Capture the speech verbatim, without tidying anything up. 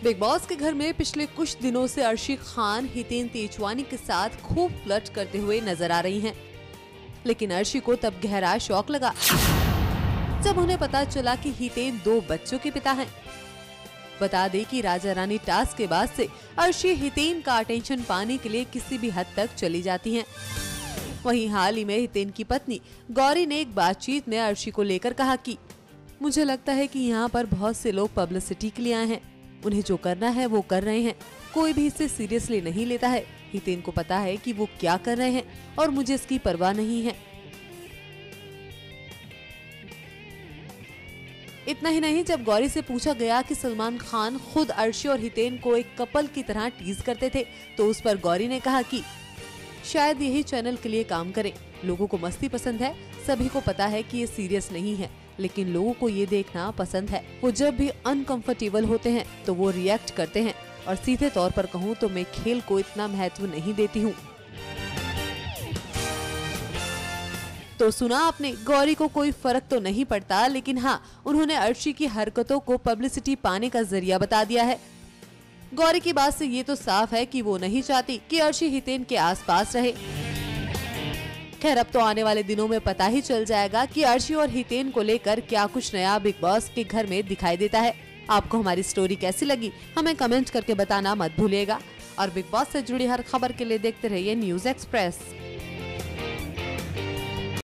Big boss के घर में पिछले कुछ दिनों से अर्शी खान हितेन तेजवानी के साथ खूब फ्लर्ट करते हुए नजर आ रही हैं। लेकिन अर्शी को तब गहरा शॉक लगा जब उन्हें पता चला कि हितेन दो बच्चों के पिता हैं। बता दें कि राजा रानी टास्क के बाद से अर्शी हितेन का अटेंशन पाने के लिए किसी भी हद तक चली जाती हैं। वहीं हाल ही में हितेन की पत्नी गौरी ने एक बातचीत में अर्शी को लेकर कहा कि मुझे लगता है कि यहाँ पर बहुत से लोग पब्लिसिटी के लिए आए हैं, उन्हें जो करना है वो कर रहे हैं, कोई भी इसे सीरियसली नहीं लेता है। हितेन को पता है कि वो क्या कर रहे हैं और मुझे इसकी परवाह नहीं है। इतना ही नहीं, जब गौरी से पूछा गया कि सलमान खान खुद अर्शी और हितेन को एक कपल की तरह टीज करते थे, तो उस पर गौरी ने कहा कि शायद यही चैनल के लिए काम करें। लोगों को मस्ती पसंद है, सभी को पता है कि ये सीरियस नहीं है, लेकिन लोगों को ये देखना पसंद है। वो जब भी अनकंफर्टेबल होते हैं तो वो रिएक्ट करते हैं, और सीधे तौर पर कहूँ तो मैं खेल को इतना महत्व नहीं देती हूँ। तो सुना आपने, गौरी को कोई फर्क तो नहीं पड़ता, लेकिन हाँ, उन्होंने अर्शी की हरकतों को पब्लिसिटी पाने का जरिया बता दिया है। गौरी की बात से ये तो साफ है कि वो नहीं चाहती कि अर्शी हितेन के आसपास रहे। खैर, अब तो आने वाले दिनों में पता ही चल जाएगा कि अर्शी और हितेन को लेकर क्या कुछ नया बिग बॉस के घर में दिखाई देता है। आपको हमारी स्टोरी कैसी लगी, हमें कमेंट करके बताना मत भूलिएगा। और बिग बॉस से जुड़ी हर खबर के लिए देखते रहिए न्यूज़ एक्सप्रेस।